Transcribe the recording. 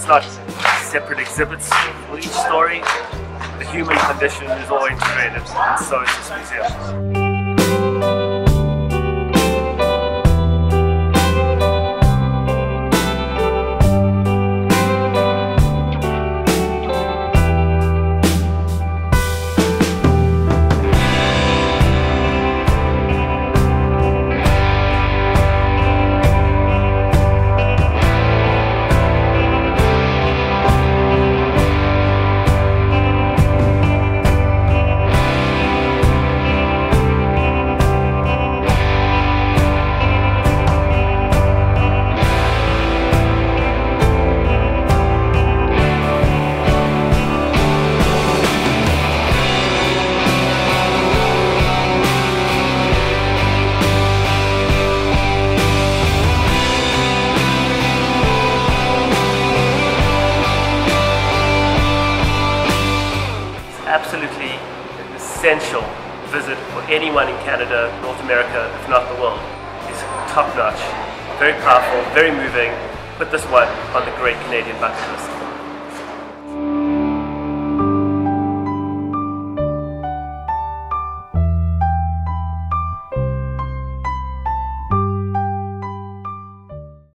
It's not separate exhibits for each story. The human condition is all integrated, and so is this museum. Absolutely an essential visit for anyone in Canada, North America, if not the world. It's top-notch, very powerful, very moving. Put this one on the Great Canadian Bucket List.